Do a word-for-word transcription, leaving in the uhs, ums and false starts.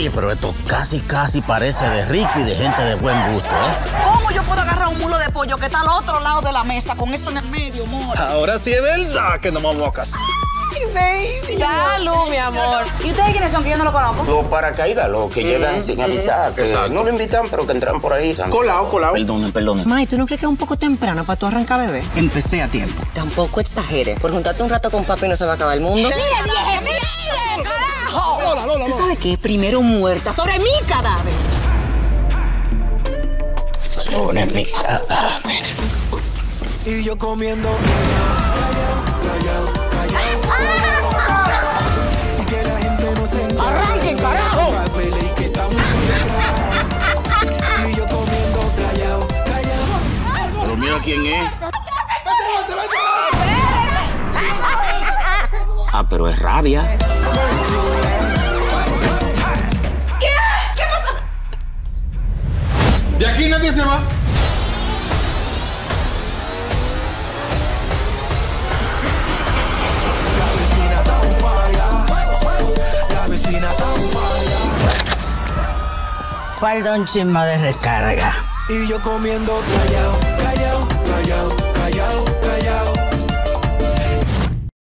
Oye, pero esto casi, casi parece de rico y de gente de buen gusto, ¿eh? ¿Cómo yo puedo agarrar un mulo de pollo que está al otro lado de la mesa con eso en el medio, amor? Ahora sí es verdad que nos vamos a casar. Ay, baby. Salud, mi amor. ¿Y ustedes quiénes son que yo no lo conozco? Los paracaídas, los que llegan sin avisar, que Exacto. no lo invitan, pero que entran por ahí. Colado, colado. Perdonen, perdonen. May, ¿tú no crees que es un poco temprano para tú arrancar bebé? Empecé a tiempo. Tampoco exageres. Por juntarte un rato con papi no se va a acabar el mundo. ¡Mira, vieja, mire, carajo! Lola, Lola, ¿Tú Lola. sabes qué? Primero muerta sobre mi cadáver. Sobre mi cadáver. Y yo comiendo. Y que la gente no se entera. ¡Arranquen, carajo! Y yo comiendo callao, callao. Pero mira quién es. Ah, pero es rabia. De aquí nadie se va. La vecina está on fire. Falta un chisme de recarga. Y yo comiendo callao, callao, callao.